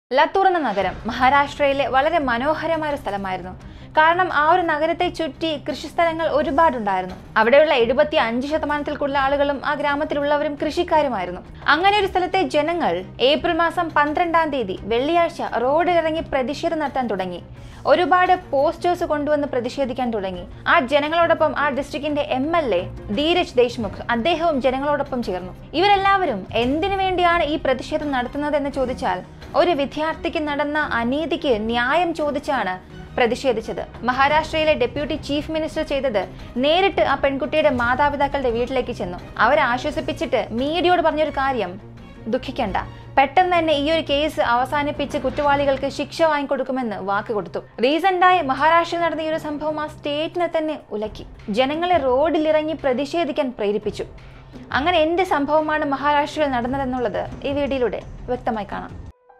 ലത്തൂർ എന്ന നഗരം മഹാരാഷ്ട്രയിലെ വളരെ മനോഹരമായ ഒരു സ്ഥലമായിരുന്നു. കാരണം ആ ഒരു നഗരത്തെ ചുറ്റി കൃഷിസ്ഥലങ്ങൾ ഒരുപാടുണ്ടായിരുന്നു. അവിടെയുള്ള 75% കൂടുതൽ ആളുകളും ആ ഗ്രാമത്തിലുള്ളവരും കൃഷിക്കാരുമായിരുന്നു. അങ്ങനെ ഒരു സ്ഥലത്തെ ജനങ്ങൾ ഏപ്രിൽ മാസം 12-ാം തീയതി വെള്ളിയാഴ്ച റോഡിലിറങ്ങി പ്രതിഷേധം നടത്താൻ തുടങ്ങി. ഒരുപാട് പോസ്റ്റേഴ്സ് കൊണ്ടുവന്ന് പ്രതിഷേധിക്കാൻ തുടങ്ങി. ആ ജനങ്ങളോടൊപ്പം ആ ഡിസ്ട്രിക്റ്റിന്റെ MLA ധീരജ് ദേശ്മുഖ് അദ്ദേഹവും ജനങ്ങളോടൊപ്പം ചേർന്നു. ഇവരെല്ലാവരും എന്തിനു വേണ്ടിയാണ് ഈ പ്രതിഷേധം നടത്തുന്നതെന്ന് ചോദിച്ചാൽ, ഒരു വിദ്യാർത്ഥിക്ക് നടന്ന അനീതിക്ക് ന്യായം ചോദിച്ചാണ് പ്രതിഷേധിച്ചത്. മഹാരാഷ്ട്രയിലെ ഡെപ്യൂട്ടി ചീഫ് മിനിസ്റ്റർ ചെയ്തത് നേരിട്ട് ആ പെൺകുട്ടിയുടെ മാതാപിതാക്കളുടെ വീട്ടിലേക്ക് ചെന്നു. അവരെ ആശ്വസിപ്പിച്ചിട്ട് മീഡിയയോട് പറഞ്ഞൊരു കാര്യം, ദുഃഖിക്കണ്ട, പെട്ടെന്ന് തന്നെ ഈ ഒരു കേസ് അവസാനിപ്പിച്ച് കുറ്റവാളികൾക്ക് ശിക്ഷ വാങ്ങിക്കൊടുക്കുമെന്ന് വാക്ക് കൊടുത്തു. റീസെന്റായി മഹാരാഷ്ട്രയിൽ നടന്ന ഈ ഒരു സംഭവം ആ സ്റ്റേറ്റിനെ തന്നെ ഉലക്കി. ജനങ്ങളെ റോഡിലിറങ്ങി പ്രതിഷേധിക്കാൻ പ്രേരിപ്പിച്ചു. അങ്ങനെ എന്ത് സംഭവമാണ് മഹാരാഷ്ട്രയിൽ നടന്നതെന്നുള്ളത് ഈ വീഡിയോയിലൂടെ വ്യക്തമായി കാണാം.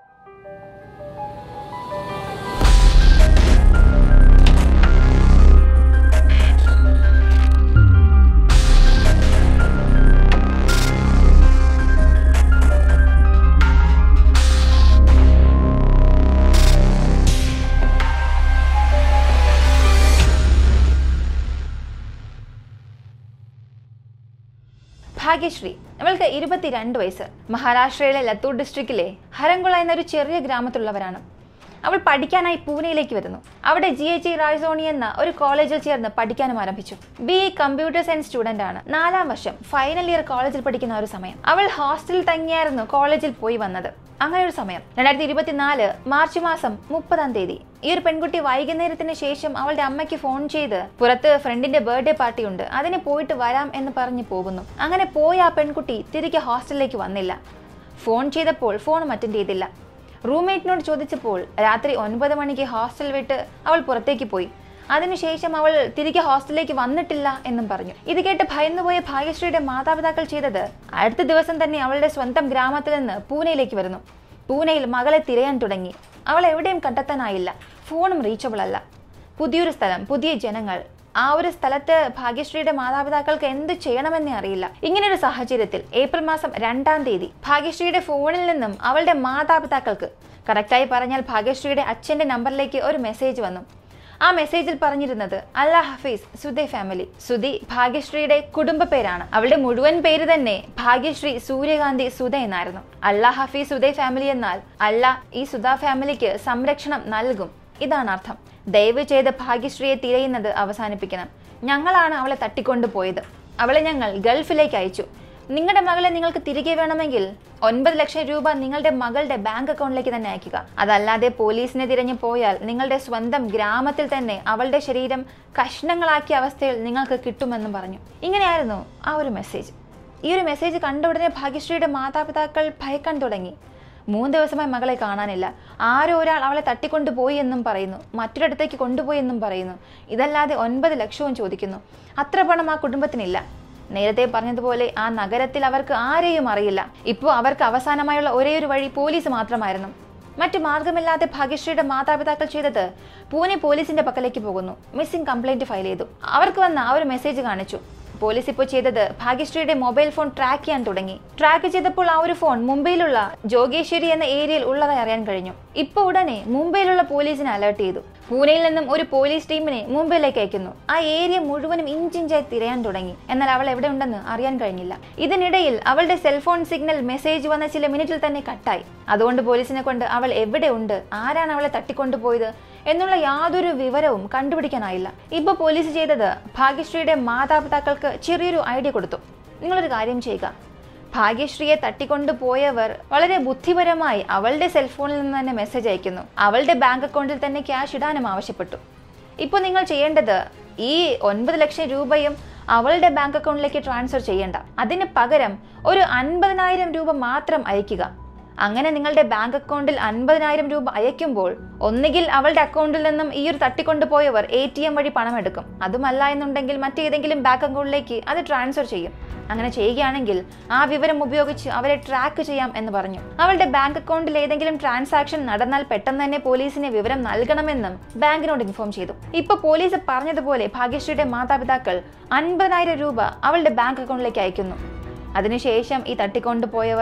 ഭാഗ്യശ്രീ, അവൾക്ക് 22 വയസ്സ്. മഹാരാഷ്ട്രയിലെ ലത്തൂർ ഡിസ്ട്രിക്റ്റിലെ ഹരംഗുള എന്നൊരു ചെറിയ ഗ്രാമത്തിലുള്ളവരാണ്. അവൾ പഠിക്കാനായി പൂനെയിലേക്ക് വരുന്നു. അവിടെ GH റായ്സോണി എന്ന ഒരു കോളേജിൽ ചേർന്ന് പഠിക്കാനും ആരംഭിച്ചു. BE കമ്പ്യൂട്ടർ സയൻസ് സ്റ്റുഡന്റ് ആണ്. 4-ാം വർഷം ഫൈനൽ ഇയർ കോളേജിൽ പഠിക്കുന്ന ഒരു സമയം. അവൾ ഹോസ്റ്റലിൽ തങ്ങിയായിരുന്നു കോളേജിൽ പോയി വന്നത്. അങ്ങനെ ഒരു സമയം 2024 മാർച്ച് മാസം 30-ാം തീയതി ഈ ഒരു പെൺകുട്ടി വൈകുന്നേരത്തിന് ശേഷം അവളുടെ അമ്മയ്ക്ക് ഫോൺ ചെയ്ത് പുറത്ത് ഫ്രണ്ടിന്റെ ബർത്ത്ഡേ പാർട്ടി ഉണ്ട്, അതിന് പോയിട്ട് വരാം എന്ന് പറഞ്ഞ് പോകുന്നു. അങ്ങനെ പോയ ആ പെൺകുട്ടി തിരികെ ഹോസ്റ്റലിലേക്ക് വന്നില്ല. ഫോൺ ചെയ്തപ്പോൾ ഫോണും അറ്റൻഡ് ചെയ്തില്ല. റൂംമേറ്റിനോട് ചോദിച്ചപ്പോൾ രാത്രി 9 മണിക്ക് ഹോസ്റ്റൽ വിട്ട് അവൾ പുറത്തേക്ക് പോയി. അതിനുശേഷം അവൾ തിരികെ ഹോസ്റ്റലിലേക്ക് വന്നിട്ടില്ല എന്നും പറഞ്ഞു. ഇത് കേട്ട് ഭയന്നുപോയ ഭാഗ്യശ്രീയുടെ മാതാപിതാക്കൾ ചെയ്തത്, അടുത്ത ദിവസം തന്നെ അവളുടെ സ്വന്തം ഗ്രാമത്തിൽ നിന്ന് പൂനെയിലേക്ക് വരുന്നു. പൂനെയിൽ മകളെ തിരയാൻ തുടങ്ങി. അവൾ എവിടെയും കണ്ടെത്താനായില്ല. ഫോണും റീച്ചബിൾ അല്ല. പുതിയൊരു സ്ഥലം, പുതിയ ജനങ്ങൾ. ആ ഒരു സ്ഥലത്ത് ഭാഗ്യശ്രീയുടെ മാതാപിതാക്കൾക്ക് എന്ത് ചെയ്യണമെന്നേ അറിയില്ല. ഇങ്ങനൊരു സാഹചര്യത്തിൽ ഏപ്രിൽ മാസം 2-ാം തീയതി ഭാഗ്യശ്രീയുടെ ഫോണിൽ നിന്നും അവളുടെ മാതാപിതാക്കൾക്ക്, കറക്റ്റായി പറഞ്ഞാൽ ഭാഗ്യശ്രീയുടെ അച്ഛന്റെ നമ്പറിലേക്ക് ഒരു മെസ്സേജ് വന്നു. ആ മെസ്സേജിൽ പറഞ്ഞിരുന്നത് അല്ലാ ഹഫീസ് സുധേ ഫാമിലി. സുധി ഭാഗ്യശ്രീയുടെ കുടുംബ പേരാണ്. അവളുടെ മുഴുവൻ പേര് തന്നെ ഭാഗ്യശ്രീ സൂര്യകാന്തി സുധ എന്നായിരുന്നു. അല്ലാ ഹഫീസ് സുധേ ഫാമിലി എന്നാൽ അല്ലാ ഈ സുധ ഫാമിലിക്ക് സംരക്ഷണം നൽകും, ഇതാണ് അർത്ഥം. ദയവ് ചെയ്ത് ഭാഗ്യശ്രീയെ തിരയുന്നത് അവസാനിപ്പിക്കണം. ഞങ്ങളാണ് അവളെ തട്ടിക്കൊണ്ടുപോയത്. അവളെ ഞങ്ങൾ ഗൾഫിലേക്ക് അയച്ചു. നിങ്ങളുടെ മകളെ നിങ്ങൾക്ക് തിരികെ വേണമെങ്കിൽ 9 ലക്ഷം രൂപ നിങ്ങളുടെ മകളുടെ ബാങ്ക് അക്കൗണ്ടിലേക്ക് തന്നെ അയക്കുക. അതല്ലാതെ പോലീസിനെ തിരഞ്ഞു പോയാൽ നിങ്ങളുടെ സ്വന്തം ഗ്രാമത്തിൽ തന്നെ അവളുടെ ശരീരം കഷ്ണങ്ങളാക്കിയ അവസ്ഥയിൽ നിങ്ങൾക്ക് കിട്ടുമെന്നും പറഞ്ഞു. ഇങ്ങനെയായിരുന്നു ആ ഒരു മെസ്സേജ്. ഈ ഒരു മെസ്സേജ് കണ്ട ഉടനെ ഭാഗ്യശ്രീയുടെ മാതാപിതാക്കൾ ഭയക്കാൻ തുടങ്ങി. 3 ദിവസമായി മകളെ കാണാനില്ല. ആരോ ഒരാൾ അവളെ തട്ടിക്കൊണ്ടുപോയി എന്നും പറയുന്നു, മറ്റൊരിടത്തേക്ക് കൊണ്ടുപോയി എന്നും പറയുന്നു. ഇതല്ലാതെ 9 ലക്ഷവും ചോദിക്കുന്നു. അത്ര പണം ആ കുടുംബത്തിനില്ല. നേരത്തെ പറഞ്ഞതുപോലെ ആ നഗരത്തിൽ അവർക്ക് ആരെയും അറിയില്ല. ഇപ്പോൾ അവർക്ക് അവസാനമായുള്ള ഒരേയൊരു വഴി പോലീസ് മാത്രമായിരുന്നു. മറ്റു മാർഗമില്ലാതെ ഭാഗ്യശ്രീയുടെ മാതാപിതാക്കൾ ചെയ്തത് പൂനെ പോലീസിന്റെ പക്കലേക്ക് പോകുന്നു. മിസ്സിംഗ് കംപ്ലൈന്റ് ഫയൽ ചെയ്തു. അവർക്ക് വന്ന ആ ഒരു മെസ്സേജ് കാണിച്ചു. പോലീസ് ഇപ്പോൾ ചെയ്തത് ഭാഗ്യശ്രീയുടെ മൊബൈൽ ഫോൺ ട്രാക്ക് ചെയ്യാൻ തുടങ്ങി. ട്രാക്ക് ചെയ്തപ്പോൾ ആ ഒരു ഫോൺ മുംബൈയിലുള്ള ജോഗേശ്വരി എന്ന ഏരിയയിൽ ഉള്ളതായി അറിയാൻ കഴിഞ്ഞു. ഇപ്പോൾ ഉടനെ മുംബൈയിലുള്ള പോലീസിനെ അലേർട്ട് ചെയ്തു. പൂനെയിൽ നിന്നും ഒരു പോലീസ് ടീമിനെ മുംബൈയിലേക്ക് അയക്കുന്നു. ആ ഏരിയ മുഴുവനും ഇഞ്ചിഞ്ചായി തിരയാൻ തുടങ്ങി. എന്നാൽ അവൾ എവിടെ ഉണ്ടെന്ന് അറിയാൻ കഴിഞ്ഞില്ല. ഇതിനിടയിൽ അവളുടെ സെൽഫോൺ സിഗ്നൽ മെസ്സേജ് വന്ന ചില മിനിറ്റിൽ തന്നെ കട്ടായി. അതുകൊണ്ട് പോലീസിനെ കൊണ്ട് അവൾ എവിടെ ഉണ്ട്, ആരാണ് അവളെ തട്ടിക്കൊണ്ടുപോയത് എന്നുള്ള യാതൊരു വിവരവും കണ്ടുപിടിക്കാനായില്ല. ഇപ്പൊ പോലീസ് ചെയ്തത് ഭാഗ്യശ്രീയുടെ മാതാപിതാക്കൾക്ക് ചെറിയൊരു ഐഡിയ കൊടുത്തു. നിങ്ങളൊരു കാര്യം ചെയ്യുക, ഭാഗ്യശ്രീയെ തട്ടിക്കൊണ്ടുപോയവർ വളരെ ബുദ്ധിപരമായി അവളുടെ സെൽഫോണിൽ നിന്ന് തന്നെ മെസ്സേജ് അയക്കുന്നു. അവളുടെ ബാങ്ക് അക്കൗണ്ടിൽ തന്നെ ക്യാഷ് ഇടാനും ആവശ്യപ്പെട്ടു. ഇപ്പോൾ നിങ്ങൾ ചെയ്യേണ്ടത് ഈ 9 ലക്ഷം രൂപയും അവളുടെ ബാങ്ക് അക്കൗണ്ടിലേക്ക് ട്രാൻസ്ഫർ ചെയ്യേണ്ട. അതിന് പകരം ഒരു 50,000 രൂപ മാത്രം അയക്കുക. അങ്ങനെ നിങ്ങളുടെ ബാങ്ക് അക്കൗണ്ടിൽ 50,000 രൂപ അയക്കുമ്പോൾ ഒന്നുകിൽ അവളുടെ അക്കൗണ്ടിൽ നിന്നും ഈ ഒരു തട്ടിക്കൊണ്ടുപോയവർ ATM വഴി പണം എടുക്കും. അതുമല്ല എന്നുണ്ടെങ്കിൽ മറ്റേതെങ്കിലും ബാങ്ക് അക്കൗണ്ടിലേക്ക് അത് ട്രാൻസ്ഫർ ചെയ്യും. അങ്ങനെ ചെയ്യുകയാണെങ്കിൽ ആ വിവരം ഉപയോഗിച്ച് അവരെ ട്രാക്ക് ചെയ്യാം എന്ന് പറഞ്ഞു. അവളുടെ ബാങ്ക് അക്കൗണ്ടിൽ ഏതെങ്കിലും ട്രാൻസാക്ഷൻ നടന്നാൽ പെട്ടെന്ന് തന്നെ പോലീസിന് വിവരം നൽകണമെന്നും ബാങ്കിനോട് ഇൻഫോം ചെയ്തു. ഇപ്പൊ പോലീസ് പറഞ്ഞതുപോലെ ഭാഗ്യശ്രീയുടെ മാതാപിതാക്കൾ 50,000 രൂപ അവളുടെ ബാങ്ക് അക്കൗണ്ടിലേക്ക് അയക്കുന്നു. അതിനുശേഷം ഈ തട്ടിക്കൊണ്ടുപോയവർ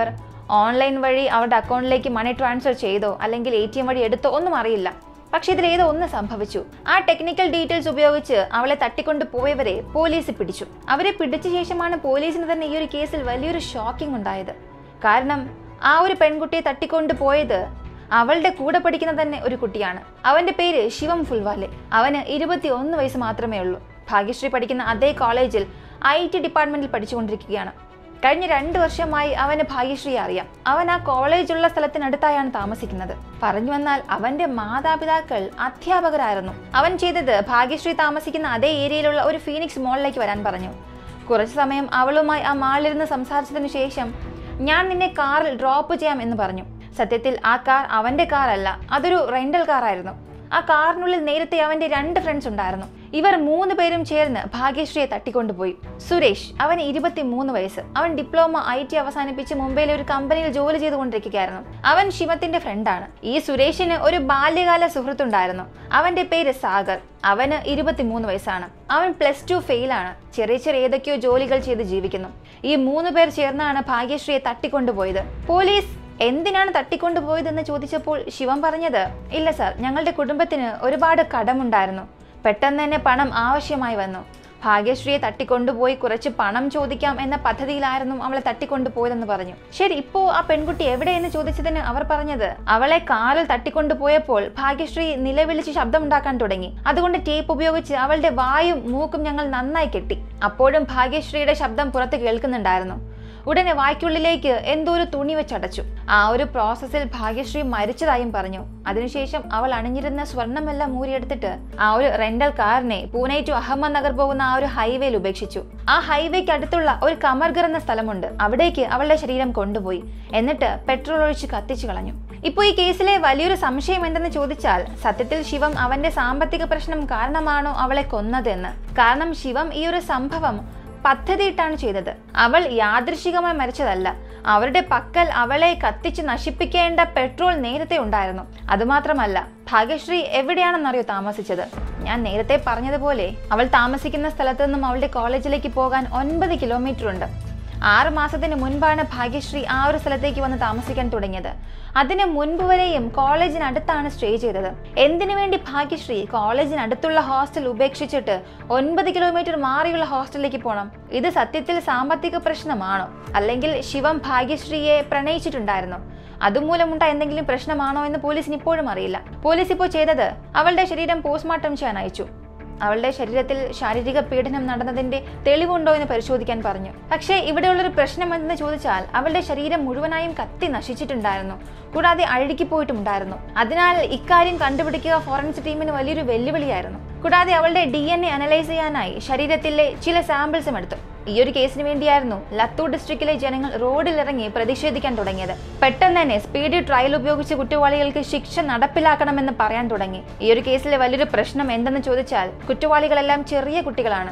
ഓൺലൈൻ വഴി അവരുടെ അക്കൗണ്ടിലേക്ക് മണി ട്രാൻസ്ഫർ ചെയ്തോ അല്ലെങ്കിൽ ATM വഴി എടുത്തോ ഒന്നും അറിയില്ല. പക്ഷെ ഇതിലേതോ ഒന്ന് സംഭവിച്ചു. ആ ടെക്നിക്കൽ ഡീറ്റെയിൽസ് ഉപയോഗിച്ച് അവളെ തട്ടിക്കൊണ്ട് പോയവരെ പോലീസ് പിടിച്ചു. അവരെ പിടിച്ച ശേഷമാണ് പോലീസിന് തന്നെ ഈ ഒരു കേസിൽ വലിയൊരു ഷോക്കിംഗ് ഉണ്ടായത്. കാരണം ആ ഒരു പെൺകുട്ടിയെ തട്ടിക്കൊണ്ട് പോയത് അവളുടെ കൂടെ പഠിക്കുന്ന തന്നെ ഒരു കുട്ടിയാണ്. അവന്റെ പേര് ശിവം ഫുൽവാലെ. അവന് 21 വയസ്സ് മാത്രമേ ഉള്ളൂ. ഭാഗ്യശ്രീ പഠിക്കുന്ന അതേ കോളേജിൽ IT ഡിപ്പാർട്ട്മെന്റിൽ പഠിച്ചുകൊണ്ടിരിക്കുകയാണ്. കഴിഞ്ഞ 2 വർഷമായി അവന് ഭാഗ്യശ്രീയെ അറിയാം. അവൻ ആ കോളേജുള്ള സ്ഥലത്തിനടുത്തായാണ് താമസിക്കുന്നത്. പറഞ്ഞു വന്നാൽ അവന്റെ മാതാപിതാക്കൾ അധ്യാപകരായിരുന്നു. അവൻ ചെയ്തത് ഭാഗ്യശ്രീ താമസിക്കുന്ന അതേ ഏരിയയിലുള്ള ഒരു ഫീനിക്സ് മോളിലേക്ക് വരാൻ പറഞ്ഞു. കുറച്ചു സമയം അവളുമായി ആ മാളിലിരുന്ന് സംസാരിച്ചതിനു ശേഷം ഞാൻ നിന്നെ കാറിൽ ഡ്രോപ്പ് ചെയ്യാം എന്ന് പറഞ്ഞു. സത്യത്തിൽ ആ കാർ അവന്റെ കാറല്ല, അതൊരു റെന്റൽ കാറായിരുന്നു. ആ കാറിനുള്ളിൽ നേരത്തെ അവന്റെ 2 ഫ്രണ്ട്സ് ഉണ്ടായിരുന്നു. ഇവർ 3 പേരും ചേർന്ന് ഭാഗ്യശ്രീയെ തട്ടിക്കൊണ്ടുപോയി. സുരേഷ്, അവന് 23 വയസ്സ്. അവൻ ഡിപ്ലോമ IT അവസാനിപ്പിച്ച് മുംബൈയിലെ ഒരു കമ്പനിയിൽ ജോലി ചെയ്തുകൊണ്ടിരിക്കുകയായിരുന്നു. അവൻ ശിവത്തിന്റെ ഫ്രണ്ടാണ്. ഈ സുരേഷിന് ഒരു ബാല്യകാല സുഹൃത്തുണ്ടായിരുന്നു. അവന്റെ പേര് സാഗർ. അവന് 23 വയസ്സാണ്. അവൻ +2 ഫെയിലാണ്. ചെറിയ ഏതൊക്കെയോ ജോലികൾ ചെയ്ത് ജീവിക്കുന്നു. ഈ 3 പേർ ചേർന്നാണ് ഭാഗ്യശ്രീയെ തട്ടിക്കൊണ്ടുപോയത്. പോലീസ് എന്തിനാണ് തട്ടിക്കൊണ്ടുപോയതെന്ന് ചോദിച്ചപ്പോൾ ശിവം പറഞ്ഞത്, ഇല്ല സാർ, ഞങ്ങളുടെ കുടുംബത്തിന് ഒരുപാട് കടമുണ്ടായിരുന്നു. പെട്ടെന്ന് തന്നെ പണം ആവശ്യമായി വന്നു. ഭാഗ്യശ്രീയെ തട്ടിക്കൊണ്ടുപോയി കുറച്ച് പണം ചോദിക്കാം എന്ന പദ്ധതിയിലായിരുന്നു അവളെ തട്ടിക്കൊണ്ടുപോയതെന്ന് പറഞ്ഞു. ശരി, ഇപ്പോ ആ പെൺകുട്ടി എവിടെയെന്ന് ചോദിച്ചതിന് അവർ പറഞ്ഞത്, അവളെ കാറിൽ തട്ടിക്കൊണ്ടുപോയപ്പോൾ ഭാഗ്യശ്രീ നിലവിളിച്ച് ശബ്ദമുണ്ടാക്കാൻ തുടങ്ങി. അതുകൊണ്ട് ടേപ്പ് ഉപയോഗിച്ച് അവളുടെ വായും മൂക്കും ഞങ്ങൾ നന്നായി കെട്ടി. അപ്പോഴും ഭാഗ്യശ്രീയുടെ ശബ്ദം പുറത്ത് കേൾക്കുന്നുണ്ടായിരുന്നു. ഉടനെ വായ്ക്കുള്ളിലേക്ക് എന്തോ ഒരു തുണി വെച്ചടച്ചു. ആ ഒരു പ്രോസസ്സിൽ ഭാഗ്യശ്രീ മരിച്ചതായും പറഞ്ഞു. അതിനുശേഷം അവൾ അണിഞ്ഞിരുന്ന സ്വർണ്ണമെല്ലാം മൂരിയെടുത്തിട്ട് ആ ഒരു റെന്റൽ കാറിനെ പൂനെ ടു അഹമ്മദ് നഗർ പോകുന്ന ആ ഒരു ഹൈവേയിൽ ഉപേക്ഷിച്ചു. ആ ഹൈവേക്ക് അടുത്തുള്ള ഒരു കമർഗർ എന്ന സ്ഥലമുണ്ട്. അവിടേക്ക് അവളുടെ ശരീരം കൊണ്ടുപോയി. എന്നിട്ട് പെട്രോൾ ഒഴിച്ച് കത്തിച്ചു കളഞ്ഞു. ഇപ്പോൾ ഈ കേസിലെ വലിയൊരു സംശയം എന്തെന്ന് ചോദിച്ചാൽ, സത്യത്തിൽ ശിവം അവന്റെ സാമ്പത്തിക പ്രശ്നം കാരണമാണോ അവളെ കൊന്നതെന്ന്. കാരണം ശിവം ഈ ഒരു സംഭവം പദ്ധതിയിട്ടാണ് ചെയ്തത്. അവൾ യാദൃശികമായി മരിച്ചതല്ല. അവരുടെ പക്കൽ അവളെ കത്തിച്ച് നശിപ്പിക്കേണ്ട പെട്രോൾ നേരത്തെ ഉണ്ടായിരുന്നു. അതുമാത്രമല്ല, ഭാഗ്യശ്രീ എവിടെയാണെന്നറിയോ താമസിച്ചത്? ഞാൻ നേരത്തെ പറഞ്ഞതുപോലെ അവൾ താമസിക്കുന്ന സ്ഥലത്തു നിന്നും അവളുടെ കോളേജിലേക്ക് പോകാൻ 9 കിലോമീറ്റർ ഉണ്ട്. 6 മാസത്തിന് മുൻപാണ് ഭാഗ്യശ്രീ ആ ഒരു സ്ഥലത്തേക്ക് വന്ന് താമസിക്കാൻ തുടങ്ങിയത്. അതിന് മുൻപ് വരെയും കോളേജിനടുത്താണ് സ്റ്റേ ചെയ്തത്. എന്തിനു വേണ്ടി ഭാഗ്യശ്രീ കോളേജിനടുത്തുള്ള ഹോസ്റ്റൽ ഉപേക്ഷിച്ചിട്ട് 9 കിലോമീറ്റർ മാറിയുള്ള ഹോസ്റ്റലിലേക്ക് പോകണം? ഇത് സത്യത്തിൽ സാമ്പത്തിക പ്രശ്നമാണോ? അല്ലെങ്കിൽ ശിവം ഭാഗ്യശ്രീയെ പ്രണയിച്ചിട്ടുണ്ടായിരുന്നോ? അതുമൂലമുണ്ടായ എന്തെങ്കിലും പ്രശ്നമാണോ എന്ന് പോലീസിന് ഇപ്പോഴും അറിയില്ല. പോലീസ് ഇപ്പോൾ ചെയ്തത് അവളുടെ ശരീരം പോസ്റ്റ്മോർട്ടം ചെയ്യാൻ അയച്ചു. അവളുടെ ശരീരത്തിൽ ശാരീരിക പീഡനം നടന്നതിന്റെ തെളിവുണ്ടോ എന്ന് പരിശോധിക്കാൻ പറഞ്ഞു. പക്ഷേ ഇവിടെയുള്ളൊരു പ്രശ്നം എന്തെന്ന് ചോദിച്ചാൽ, അവളുടെ ശരീരം മുഴുവനായും കത്തി നശിച്ചിട്ടുണ്ടായിരുന്നു. കൂടാതെ അഴുകിപ്പോയിട്ടുണ്ടായിരുന്നു. അതിനാൽ ഇക്കാര്യം കണ്ടുപിടിക്കുക ഫോറൻസിക് ടീമിന് വലിയൊരു വെല്ലുവിളിയായിരുന്നു. കൂടാതെ അവളുടെ DNA അനലൈസ് ചെയ്യാനായി ശരീരത്തിലെ ചില സാമ്പിൾസും എടുത്തു. ഈ ഒരു കേസിന് വേണ്ടിയായിരുന്നു ലത്തൂർ ഡിസ്ട്രിക്റ്റിലെ ജനങ്ങൾ റോഡിലിറങ്ങി പ്രതിഷേധിക്കാൻ തുടങ്ങിയത്. പെട്ടെന്ന് തന്നെ സ്പീഡി ട്രയൽ ഉപയോഗിച്ച് കുറ്റവാളികൾക്ക് ശിക്ഷ നടപ്പിലാക്കണമെന്ന് പറയാൻ തുടങ്ങി. ഈ ഒരു കേസിലെ വലിയൊരു പ്രശ്നം എന്തെന്ന് ചോദിച്ചാൽ, കുറ്റവാളികളെല്ലാം ചെറിയ കുട്ടികളാണ്.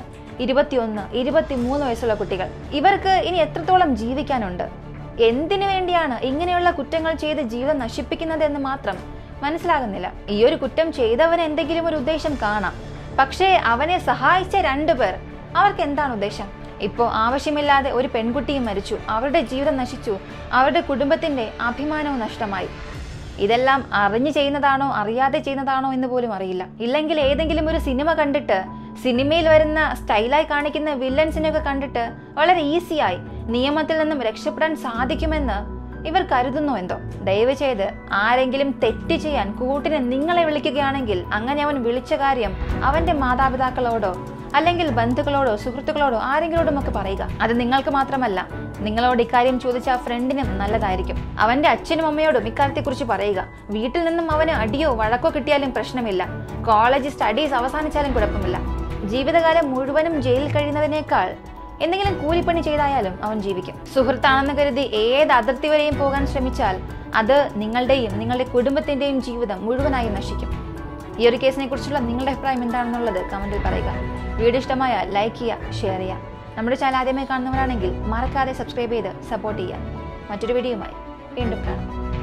21, 23 വയസ്സുള്ള കുട്ടികൾ. ഇവർക്ക് ഇനി എത്രത്തോളം ജീവിക്കാനുണ്ട്? എന്തിനു വേണ്ടിയാണ് ഇങ്ങനെയുള്ള കുറ്റങ്ങൾ ചെയ്ത് ജീവിതം നശിപ്പിക്കുന്നത് എന്ന് മാത്രം മനസ്സിലാകുന്നില്ല. ഈ ഒരു കുറ്റം ചെയ്തവന് എന്തെങ്കിലും ഒരു ഉദ്ദേശം കാണാം. പക്ഷേ അവനെ സഹായിച്ച 2 പേർ, അവർക്ക് എന്താണ് ഉദ്ദേശം? ഇപ്പോൾ ആവശ്യമില്ലാതെ ഒരു പെൺകുട്ടിയും മരിച്ചു. അവരുടെ ജീവിതം നശിച്ചു. അവരുടെ കുടുംബത്തിന്റെ അഭിമാനവും നഷ്ടമായി. ഇതെല്ലാം അറിഞ്ഞു ചെയ്യുന്നതാണോ അറിയാതെ ചെയ്യുന്നതാണോ എന്ന് പോലും അറിയില്ല. ഇല്ലെങ്കിൽ ഏതെങ്കിലും ഒരു സിനിമ കണ്ടിട്ട്, സിനിമയിൽ വരുന്ന സ്റ്റൈലായി കാണിക്കുന്ന വില്ലൻസിനെയൊക്കെ കണ്ടിട്ട് വളരെ ഈസിയായി നിയമത്തിൽ നിന്നും രക്ഷപ്പെടാൻ സാധിക്കുമെന്ന് ഇവർ കരുതുന്നു എന്തോ. ദയവ് ചെയ്ത് ആരെങ്കിലും തെറ്റ് ചെയ്യാൻ കൂട്ടിന് നിങ്ങളെ വിളിക്കുകയാണെങ്കിൽ അങ്ങനെ അവൻ വിളിച്ച കാര്യം അവന്റെ മാതാപിതാക്കളോടോ അല്ലെങ്കിൽ ബന്ധുക്കളോടോ സുഹൃത്തുക്കളോടോ ആരെങ്കിലോടും ഒക്കെ പറയുക. അത് നിങ്ങൾക്ക് മാത്രമല്ല, നിങ്ങളോട് ഇക്കാര്യം ചോദിച്ച ആ ഫ്രണ്ടിനും നല്ലതായിരിക്കും. അവന്റെ അച്ഛനും അമ്മയോടും ഇക്കാര്യത്തെക്കുറിച്ച് പറയുക. വീട്ടിൽ നിന്നും അവന് അടിയോ വഴക്കോ കിട്ടിയാലും പ്രശ്നമില്ല. കോളേജ് സ്റ്റഡീസ് അവസാനിച്ചാലും കുഴപ്പമില്ല. ജീവിതകാലം മുഴുവനും ജയിലിൽ കഴിയുന്നതിനേക്കാൾ എന്തെങ്കിലും കൂലിപ്പണി ചെയ്തായാലും അവൻ ജീവിക്കും. സുഹൃത്താണെന്ന് കരുതി ഏത് അതിർത്തി വരെയും പോകാൻ ശ്രമിച്ചാൽ അത് നിങ്ങളുടെയും നിങ്ങളുടെ കുടുംബത്തിന്റെയും ജീവിതം മുഴുവനായി നശിക്കും. ഈ ഒരു കേസിനെ കുറിച്ചുള്ള നിങ്ങളുടെ അഭിപ്രായം എന്താണെന്നുള്ളത് കമന്റിൽ പറയുക. വീഡിയോ ഇഷ്ടമായാൽ ലൈക്ക് ചെയ്യുക, ഷെയർ ചെയ്യുക. നമ്മുടെ ചാനൽ ആദ്യമായി കാണുന്നവരാണെങ്കിൽ മറക്കാതെ സബ്സ്ക്രൈബ് ചെയ്ത് സപ്പോർട്ട് ചെയ്യുക. മറ്റൊരു വീഡിയോയുമായി വീണ്ടും കാണാം.